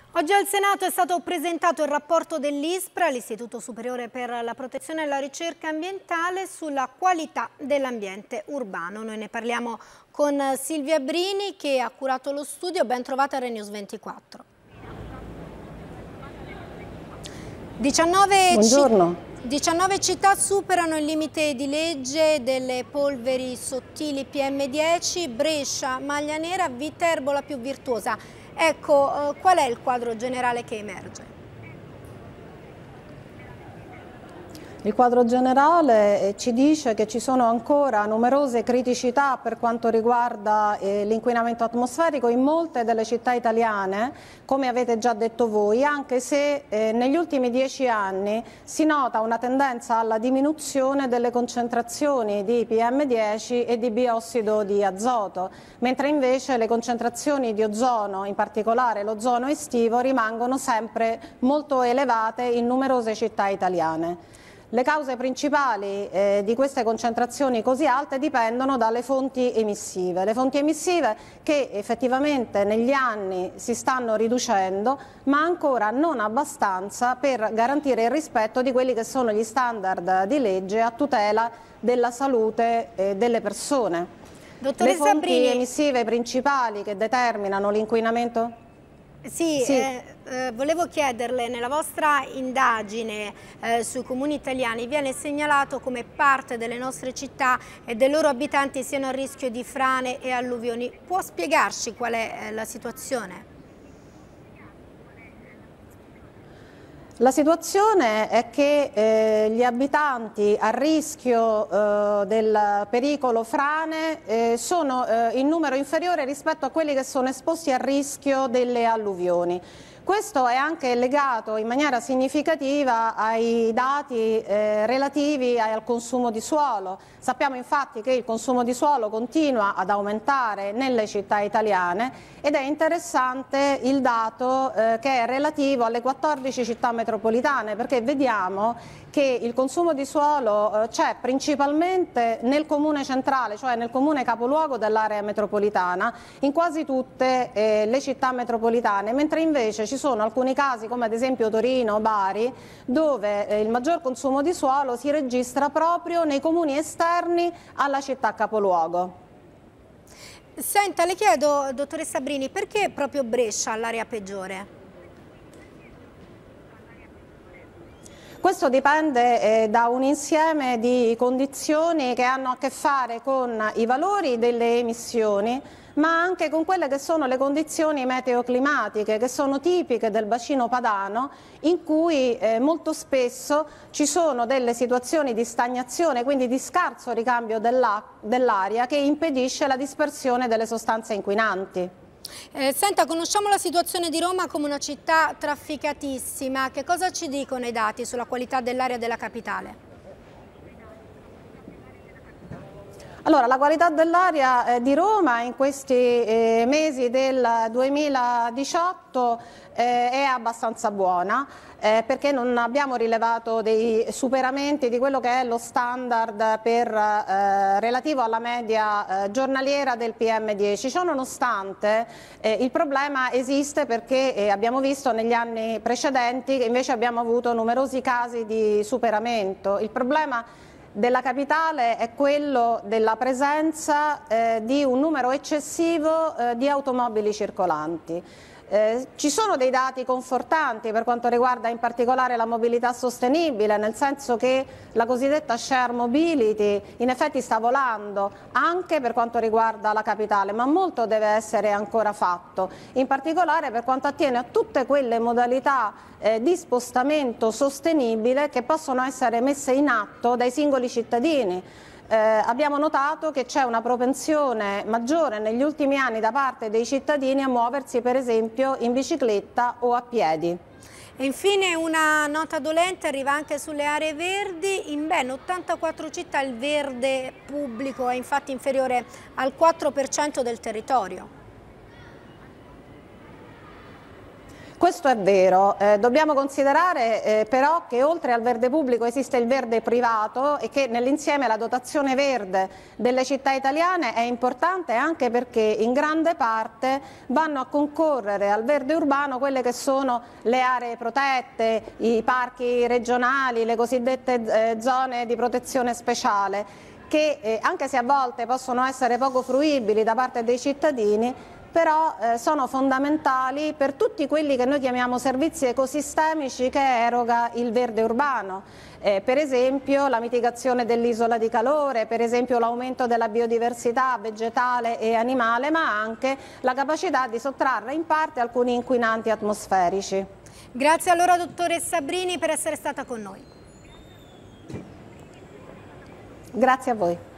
Oggi al Senato è stato presentato il rapporto dell'ISPRA, l'Istituto Superiore per la Protezione e la Ricerca Ambientale, sulla qualità dell'ambiente urbano. Noi ne parliamo con Silvia Brini che ha curato lo studio. Ben trovata a ReNews 24. Buongiorno. 19 città superano il limite di legge delle polveri sottili PM10, Brescia, maglia nera, Viterbo la più virtuosa. Ecco, qual è il quadro generale che emerge? Il quadro generale ci dice che ci sono ancora numerose criticità per quanto riguarda l'inquinamento atmosferico in molte delle città italiane, come avete già detto voi, anche se negli ultimi 10 anni si nota una tendenza alla diminuzione delle concentrazioni di PM10 e di biossido di azoto, mentre invece le concentrazioni di ozono, in particolare l'ozono estivo, rimangono sempre molto elevate in numerose città italiane. Le cause principali di queste concentrazioni così alte dipendono dalle fonti emissive. Le fonti emissive che effettivamente negli anni si stanno riducendo, ma ancora non abbastanza per garantire il rispetto di quelli che sono gli standard di legge a tutela della salute delle persone. Dottoressa Le fonti Brini, emissive principali che determinano l'inquinamento? Sì, volevo chiederle, nella vostra indagine sui comuni italiani viene segnalato come parte delle nostre città e dei loro abitanti siano a rischio di frane e alluvioni. Può spiegarci qual è la situazione? La situazione è che gli abitanti a rischio del pericolo frane sono in numero inferiore rispetto a quelli che sono esposti al rischio delle alluvioni. Questo è anche legato in maniera significativa ai dati relativi al consumo di suolo. Sappiamo infatti che il consumo di suolo continua ad aumentare nelle città italiane ed è interessante il dato che è relativo alle 14 città metropolitane, perché vediamo che il consumo di suolo c'è principalmente nel comune centrale, cioè nel comune capoluogo dell'area metropolitana, in quasi tutte le città metropolitane, mentre invece ci sono alcuni casi come ad esempio Torino o Bari dove il maggior consumo di suolo si registra proprio nei comuni esterni alla città capoluogo. Senta, le chiedo, dottoressa Brini, perché proprio Brescia ha l'area peggiore? Questo dipende da un insieme di condizioni che hanno a che fare con i valori delle emissioni, ma anche con quelle che sono le condizioni meteoclimatiche che sono tipiche del bacino padano, in cui molto spesso ci sono delle situazioni di stagnazione, quindi di scarso ricambio dell'aria che impedisce la dispersione delle sostanze inquinanti. Senta, conosciamo la situazione di Roma come una città trafficatissima. Che cosa ci dicono i dati sulla qualità dell'aria della capitale? Allora, la qualità dell'aria di Roma in questi mesi del 2018 è abbastanza buona perché non abbiamo rilevato dei superamenti di quello che è lo standard relativo alla media giornaliera del PM10. Ciò nonostante il problema esiste perché abbiamo visto negli anni precedenti che invece abbiamo avuto numerosi casi di superamento. Il problema della capitale è quello della presenza di un numero eccessivo di automobili circolanti. Ci sono dei dati confortanti per quanto riguarda in particolare la mobilità sostenibile, nel senso che la cosiddetta share mobility in effetti sta volando anche per quanto riguarda la capitale, ma molto deve essere ancora fatto, in particolare per quanto attiene a tutte quelle modalità di spostamento sostenibile che possono essere messe in atto dai singoli cittadini. Abbiamo notato che c'è una propensione maggiore negli ultimi anni da parte dei cittadini a muoversi per esempio in bicicletta o a piedi. E infine una nota dolente arriva anche sulle aree verdi. In ben 84 città il verde pubblico è infatti inferiore al 4% del territorio. Questo è vero, dobbiamo considerare però che oltre al verde pubblico esiste il verde privato e che nell'insieme la dotazione verde delle città italiane è importante anche perché in grande parte vanno a concorrere al verde urbano quelle che sono le aree protette, i parchi regionali, le cosiddette zone di protezione speciale, che anche se a volte possono essere poco fruibili da parte dei cittadini, però sono fondamentali per tutti quelli che noi chiamiamo servizi ecosistemici che eroga il verde urbano, per esempio la mitigazione dell'isola di calore, per esempio l'aumento della biodiversità vegetale e animale, ma anche la capacità di sottrarre in parte alcuni inquinanti atmosferici. Grazie allora dottoressa Brini per essere stata con noi. Grazie a voi.